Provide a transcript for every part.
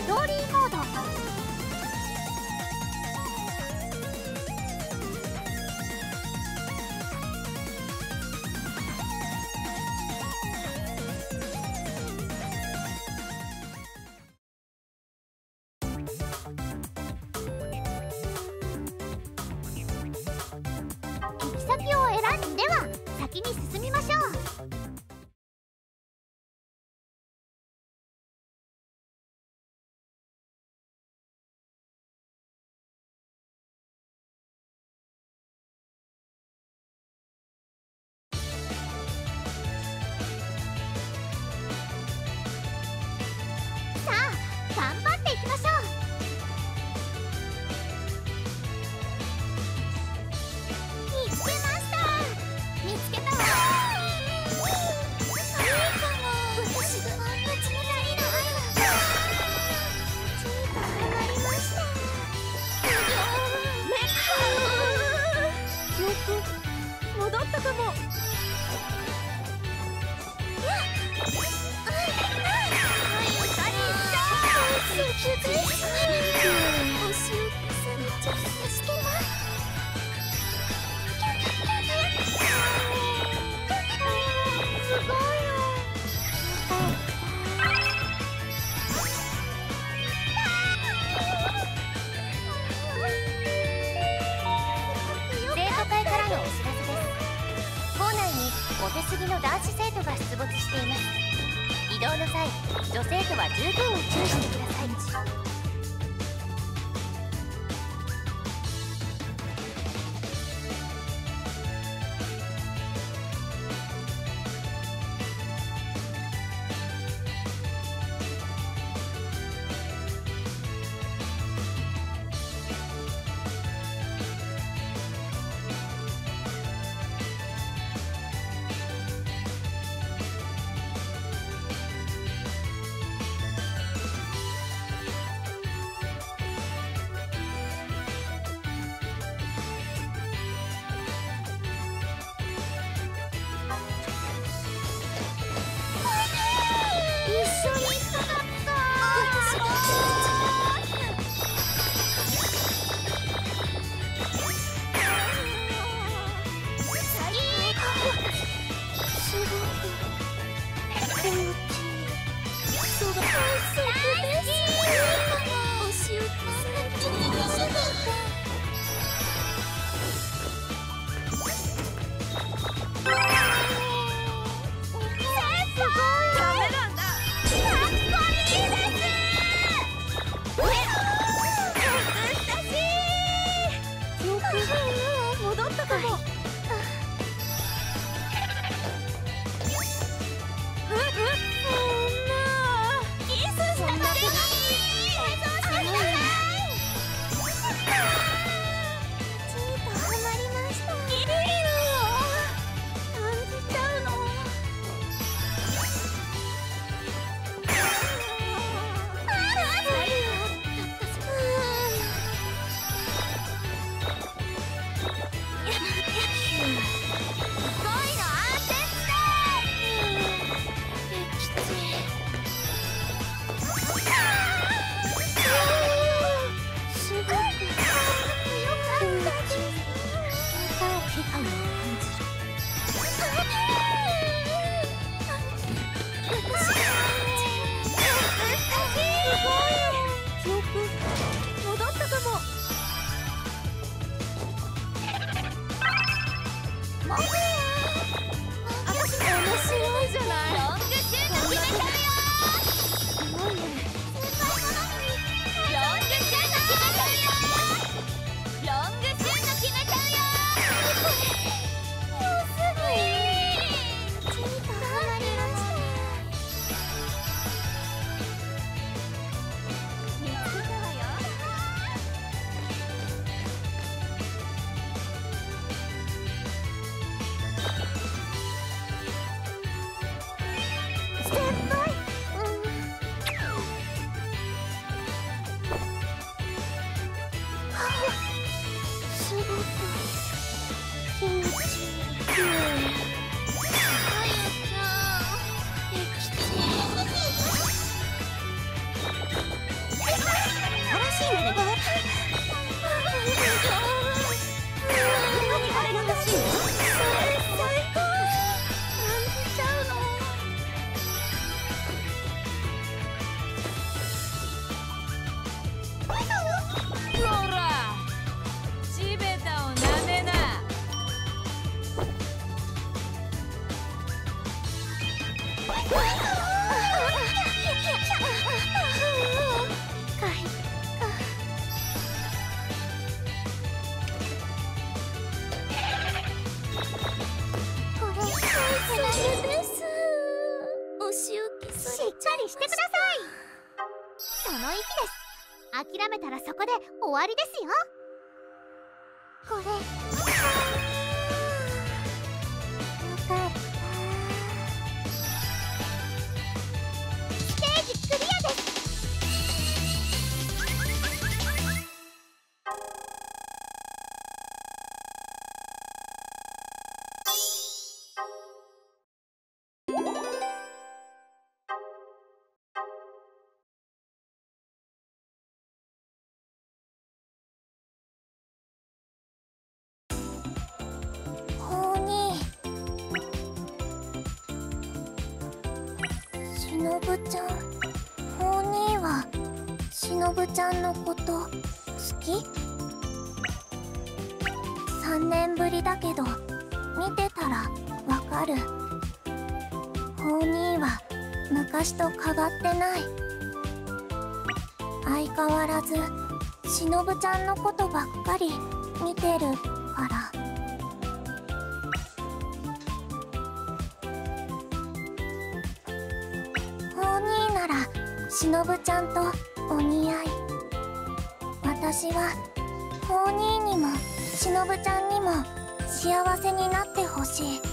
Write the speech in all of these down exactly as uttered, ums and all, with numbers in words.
トーリーモード。行き先を選んでは先に進みましょう。さあ頑張っていきましょう。見つけました。見つけたわ。いいかも。私があんな冷たいの。ちょっとハマりました。記憶戻ったかも。生徒会からのお知らせです。校内にモテすぎの男子生徒が出没しています。移動の際、女生徒は十分に注意してください。 です。諦めたらそこで終わりですよ。これよかった。ステージクリアです。ほうにしのぶちゃん、ほうにはしのぶちゃんのこと好き？さんねんぶりだけど見てたらわかる。ほうには昔と変わってない。相変わらずしのぶちゃんのことばっかり見てるから。ほうにならしのぶちゃんとお似合い。私はほうににもしのぶちゃんにも幸せになってほしい。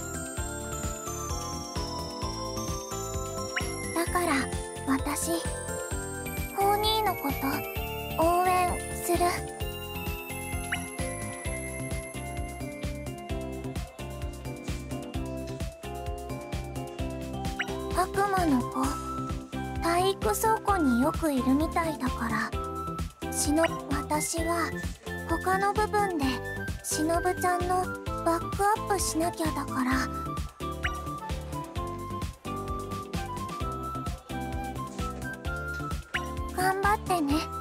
だから私ほうにのこと応援する。悪魔の子、体育倉庫によくいるみたいだからしの私は他の部分でしのぶちゃんのバックアップしなきゃだから。頑張ってね。